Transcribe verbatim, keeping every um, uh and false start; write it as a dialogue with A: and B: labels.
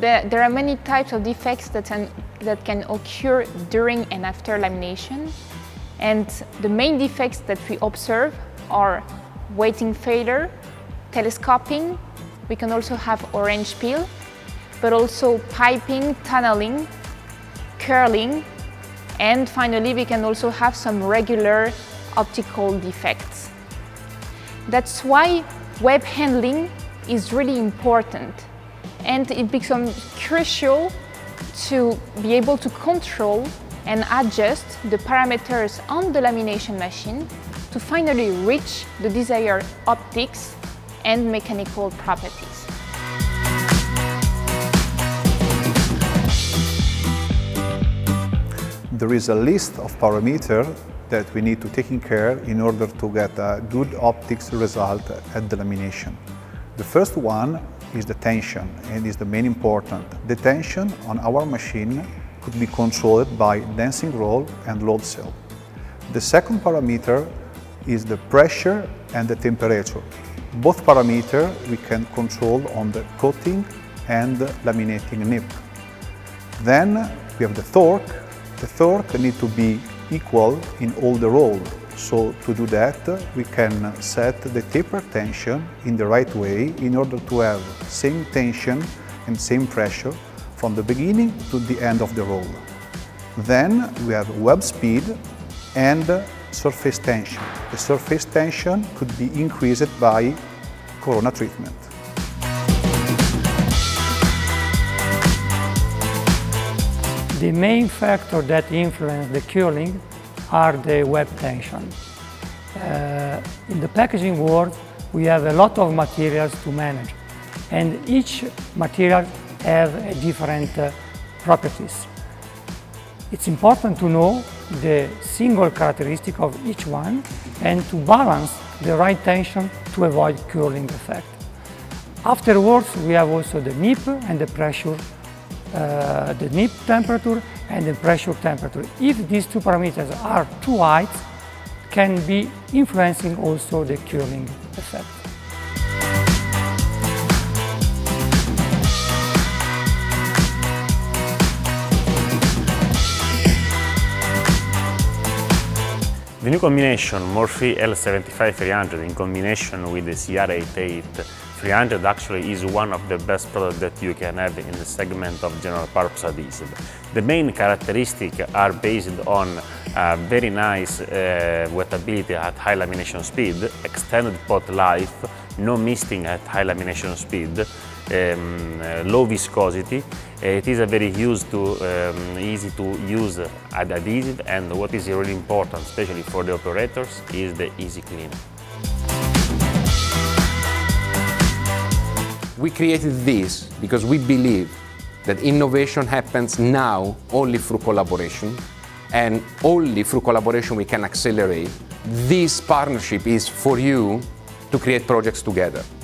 A: there, there are many types of defects that can, that can occur during and after lamination. And the main defects that we observe are weighting failure, telescoping, we can also have orange peel, but also piping, tunneling, curling, and finally we can also have some regular optical defects. That's why web handling is really important, and it becomes crucial to be able to control and adjust the parameters on the lamination machine to finally reach the desired optics and mechanical properties.
B: There is a list of parameters that we need to take in care in order to get a good optics result at the lamination. The first one is the tension, and is the main important. The tension on our machine could be controlled by dancing roll and load cell. The second parameter is the pressure and the temperature. Both parameters we can control on the coating and laminating nib. Then we have the torque. The torque needs to be equal in all the roll. So to do that, we can set the taper tension in the right way in order to have same tension and same pressure from the beginning to the end of the roll. Then we have web speed and surface tension. The surface tension could be increased by corona treatment.
C: The main factor that influence the curing are the web tension. Uh, in the packaging world, we have a lot of materials to manage, and each material have a different uh, properties. It's important to know the single characteristic of each one and to balance the right tension to avoid curling effect. Afterwards, we have also the nip and the pressure, uh, the nip temperature and the pressure temperature. If these two parameters are too high, can be influencing also the curling effect.
D: The new combination M O R-FREE L seventy-five three hundred in combination with the C R eighty-eight three hundred actually is one of the best products that you can have in the segment of general purpose adhesive. The main characteristics are based on uh, very nice uh, wettability at high lamination speed, extended pot life, no misting at high lamination speed, um, uh, low viscosity. It is a very used to, um, easy to use adhesive, and what is really important, especially for the operators, is the easy clean.
E: We created this because we believe that innovation happens now only through collaboration, and only through collaboration we can accelerate. This partnership is for you to create projects together.